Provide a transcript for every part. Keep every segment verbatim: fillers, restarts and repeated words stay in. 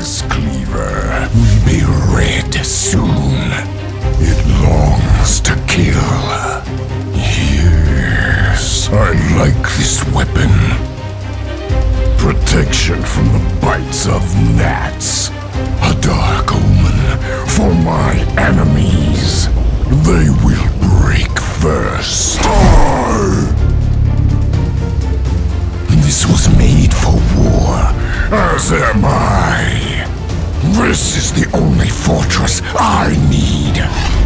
This cleaver will be red soon. It longs to kill. Yes, I like this weapon. Protection from the bites of gnats. A dark omen for my enemies. They will break first. This was made for war, as am I. This is the only fortress I need.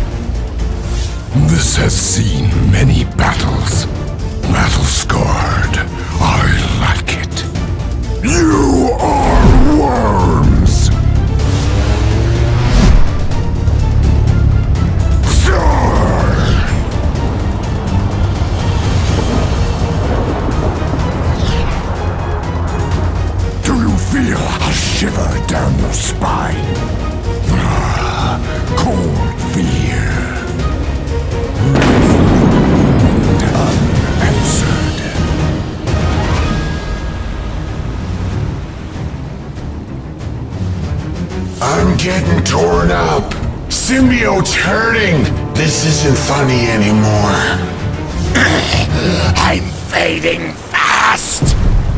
This has seen many battles. Battle-scarred. I like it. You are worms! Do you feel a shiver down your spine? Ah, cold fear. Unanswered. I'm getting torn up. Symbiote's hurting. This isn't funny anymore. I'm fading fast.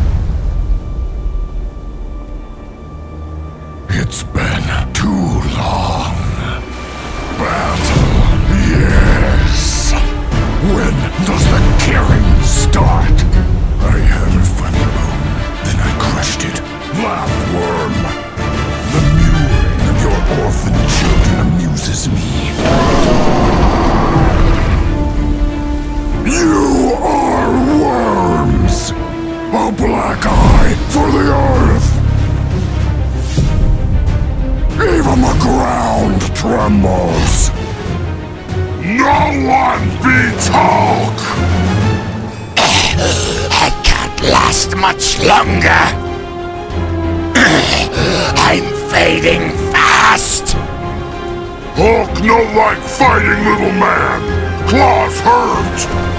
It's been too long. Battle, yes. When does the killing start? I had a funny bone, then I crushed it. Laugh, worm. The mewing of your orphan children amuses me. You are worms! A black eye for the earth! Even the ground trembles! No one beats Hulk! I can't last much longer! I'm fading fast! Hulk no like fighting, little man! Claws hurt!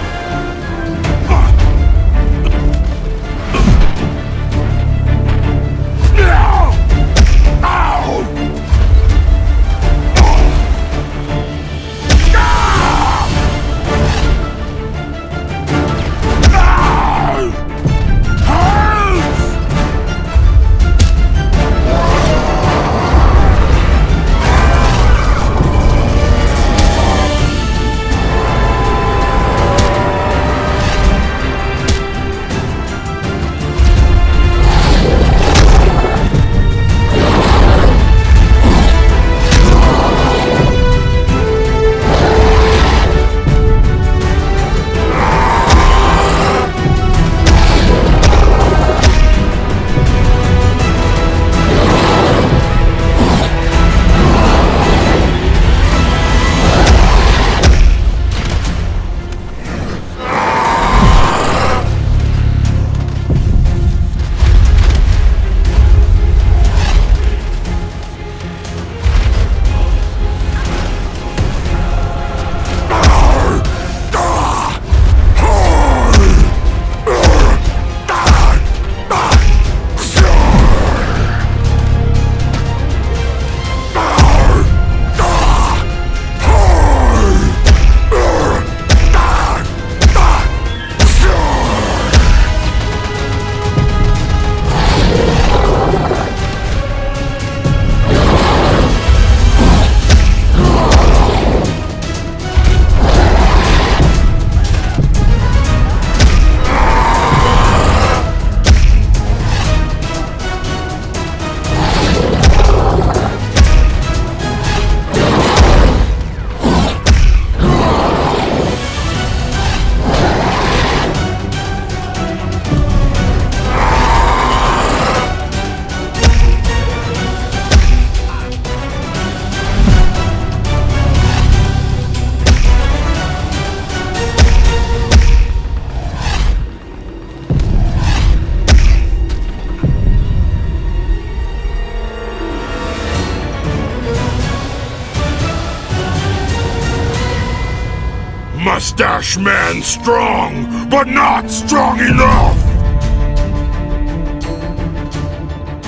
Mustache Man strong, but not strong enough!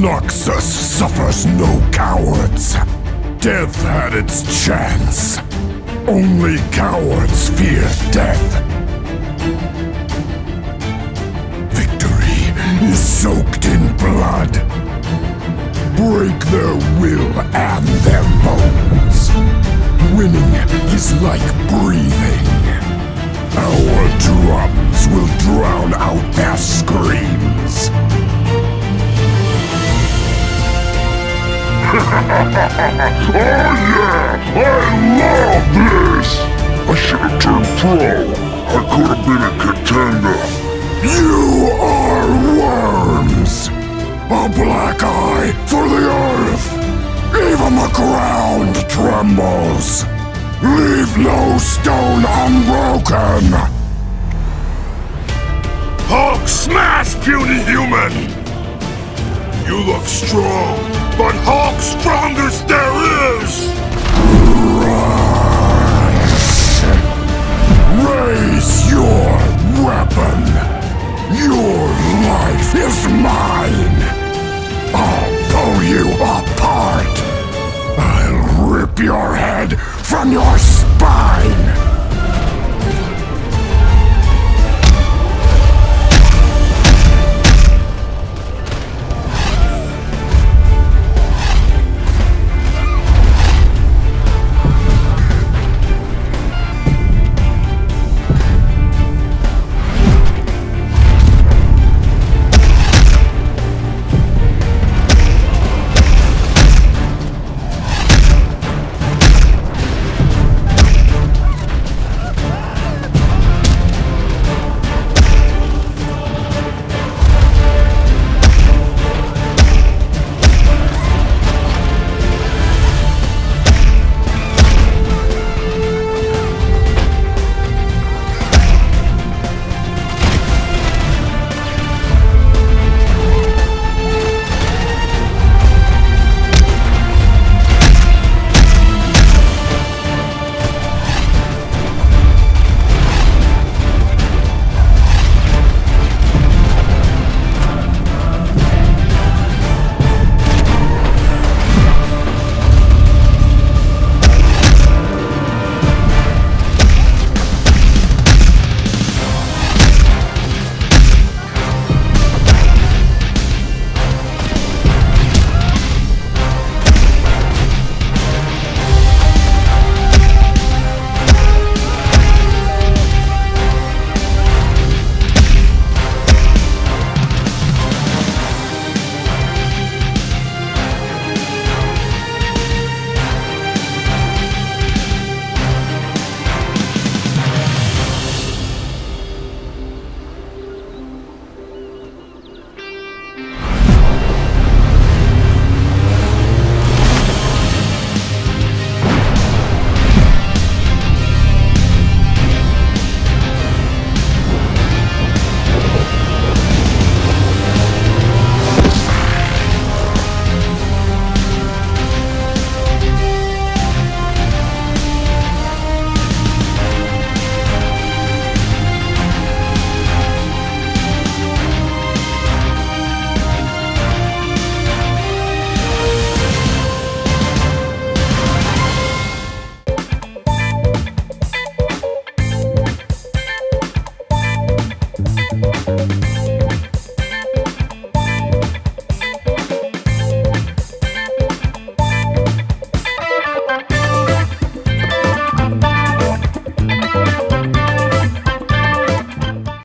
Noxus suffers no cowards. Death had its chance. Only cowards fear death. Victory is soaked in blood. Break their will and their bones. Winning is like breathing. Our drums will drown out their screams. Oh yeah! I love this! I should have turned pro. I could have been a contender. You are worms! A black eye for the earth! Even the ground trembles! Leave no stone unbroken! Hulk smash, puny human! You look strong, but Hulk strongest there is! Rise! Raise your weapon! Your life is mine! I'll pull you apart! I'll rip your head from your spine!